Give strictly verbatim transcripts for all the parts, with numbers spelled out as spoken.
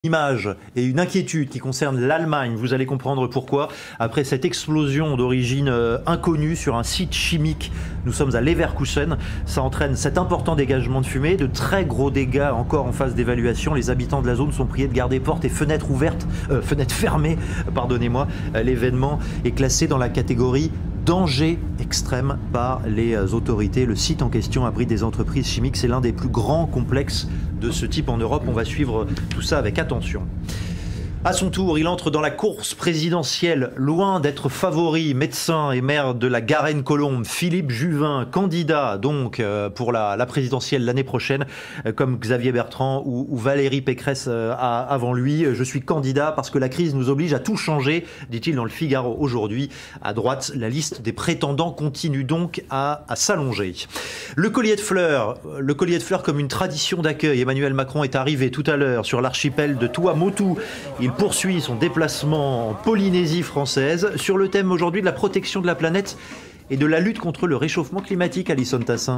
Image et une inquiétude qui concerne l'Allemagne. Vous allez comprendre pourquoi. Après cette explosion d'origine euh, inconnue sur un site chimique, nous sommes à Leverkusen. Ça entraîne cet important dégagement de fumée, de très gros dégâts encore en phase d'évaluation. Les habitants de la zone sont priés de garder portes et fenêtres ouvertes, euh, fenêtres fermées, pardonnez-moi. L'événement est classé dans la catégorie danger extrême par les autorités. Le site en question abrite des entreprises chimiques. C'est l'un des plus grands complexes de ce type en Europe. On va suivre tout ça avec attention. À son tour, il entre dans la course présidentielle, loin d'être favori. Médecin et maire de la Garenne-Colombes, Philippe Juvin, candidat donc pour la, la présidentielle l'année prochaine, comme Xavier Bertrand ou, ou Valérie Pécresse avant lui. Je suis candidat parce que la crise nous oblige à tout changer, dit-il dans le Figaro aujourd'hui. À droite, la liste des prétendants continue donc à, à s'allonger. Le collier de fleurs, le collier de fleurs comme une tradition d'accueil. Emmanuel Macron est arrivé tout à l'heure sur l'archipel de Tuamotu. Il poursuit son déplacement en Polynésie française sur le thème aujourd'hui de la protection de la planète et de la lutte contre le réchauffement climatique. Alison Tassin.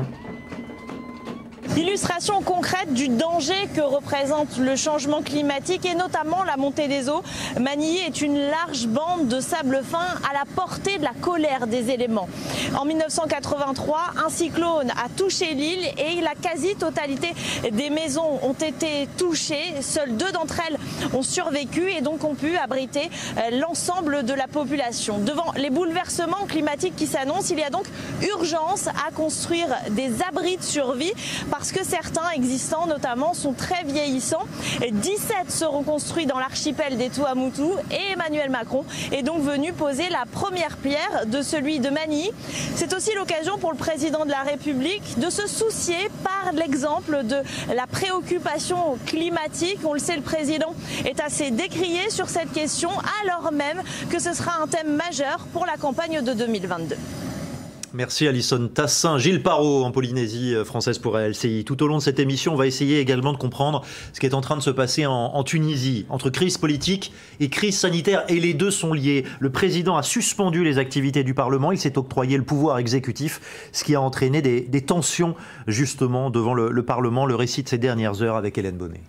Illustration concrète du danger que représente le changement climatique et notamment la montée des eaux. Manille est une large bande de sable fin à la portée de la colère des éléments. En mille neuf cent quatre-vingt-trois, un cyclone a touché l'île et la quasi-totalité des maisons ont été touchées. Seules deux d'entre elles ont survécu et donc ont pu abriter l'ensemble de la population. Devant les bouleversements climatiques qui s'annoncent, il y a donc urgence à construire des abris de survie parce que certains existants notamment sont très vieillissants. dix-sept seront construits dans l'archipel des Tuamotu et Emmanuel Macron est donc venu poser la première pierre de celui de Manille. C'est aussi l'occasion pour le président de la République de se soucier par l'exemple de la préoccupation climatique. On le sait, le président est assez décrié sur cette question alors même que ce sera un thème majeur pour la campagne de deux mille vingt-deux. Merci Alison Tassin. Gilles Parot en Polynésie française pour L C I. Tout au long de cette émission, on va essayer également de comprendre ce qui est en train de se passer en, en Tunisie, entre crise politique et crise sanitaire, et les deux sont liés. Le président a suspendu les activités du Parlement, il s'est octroyé le pouvoir exécutif, ce qui a entraîné des, des tensions justement devant le, le Parlement. Le récit de ces dernières heures avec Hélène Bonnet.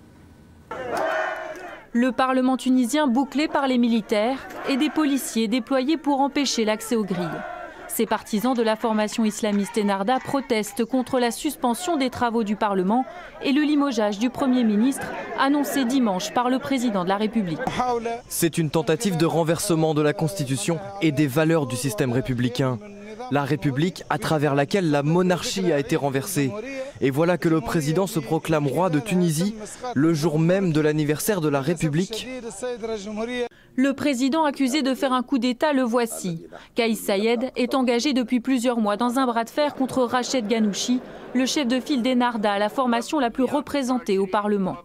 Le Parlement tunisien bouclé par les militaires et des policiers déployés pour empêcher l'accès aux grilles. Ces partisans de la formation islamiste Ennahda protestent contre la suspension des travaux du Parlement et le limogeage du Premier ministre annoncé dimanche par le président de la République. C'est une tentative de renversement de la Constitution et des valeurs du système républicain. La République à travers laquelle la monarchie a été renversée. Et voilà que le président se proclame roi de Tunisie le jour même de l'anniversaire de la République. Le président accusé de faire un coup d'État, le voici. Kais Saied est engagé depuis plusieurs mois dans un bras de fer contre Rached Ghannouchi, le chef de file d'Ennahda, la formation la plus représentée au Parlement.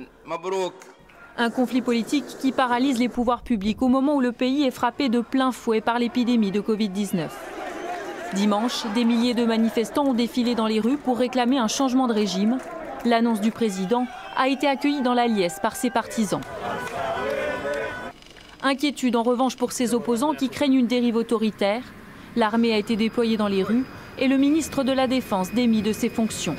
Un conflit politique qui paralyse les pouvoirs publics au moment où le pays est frappé de plein fouet par l'épidémie de Covid dix-neuf. Dimanche, des milliers de manifestants ont défilé dans les rues pour réclamer un changement de régime. L'annonce du président a été accueillie dans la liesse par ses partisans. Inquiétude en revanche pour ses opposants qui craignent une dérive autoritaire. L'armée a été déployée dans les rues et le ministre de la Défense démis de ses fonctions.